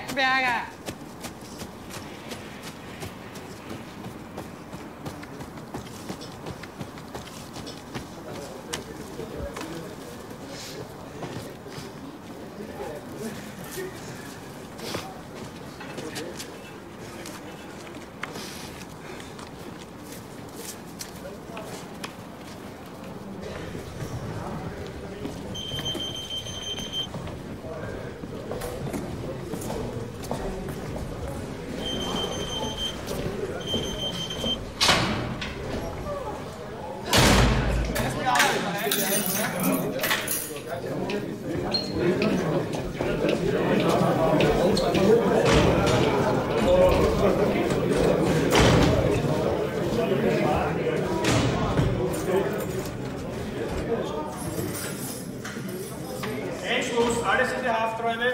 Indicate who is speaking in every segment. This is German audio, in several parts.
Speaker 1: Berger.
Speaker 2: Einschluss, alles in die Hafträume.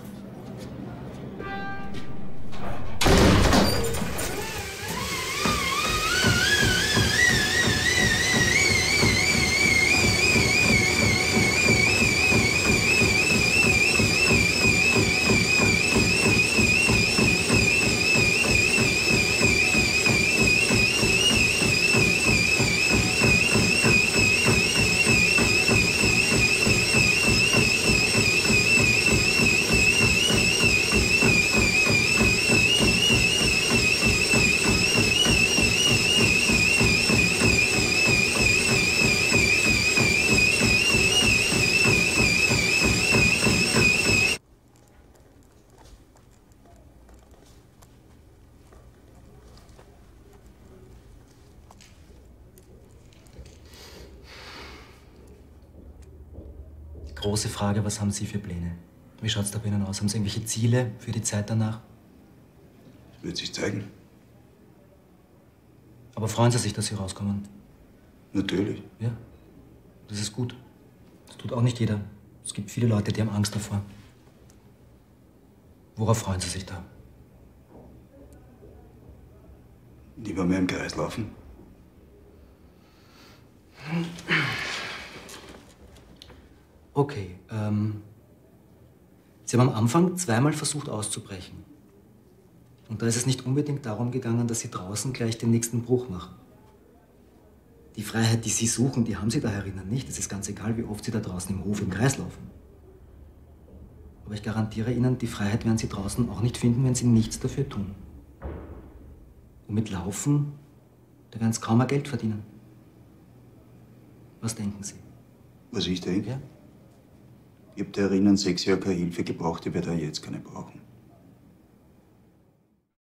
Speaker 3: Große Frage, was haben Sie für Pläne? Wie schaut's da bei Ihnen aus? Haben Sie irgendwelche Ziele für die Zeit danach?
Speaker 4: Wird sich zeigen.
Speaker 3: Aber freuen Sie sich, dass Sie rauskommen?
Speaker 4: Natürlich.
Speaker 3: Ja, das ist gut. Das tut auch nicht jeder. Es gibt viele Leute, die haben Angst davor. Worauf freuen Sie sich da?
Speaker 4: Lieber mehr im Kreis laufen.
Speaker 3: Okay, Sie haben am Anfang zweimal versucht auszubrechen. Und da ist es nicht unbedingt darum gegangen, dass Sie draußen gleich den nächsten Bruch machen. Die Freiheit, die Sie suchen, die haben Sie da herinnen nicht. Es ist ganz egal, wie oft Sie da draußen im Hof im Kreis laufen. Aber ich garantiere Ihnen, die Freiheit werden Sie draußen auch nicht finden, wenn Sie nichts dafür tun. Und mit Laufen, da werden Sie kaum mehr Geld verdienen. Was denken Sie?
Speaker 4: Was ich denke?
Speaker 3: Ja?
Speaker 4: Ich hab da herinnen 6 Jahre keine Hilfe gebraucht, ich werde auch jetzt keine brauchen.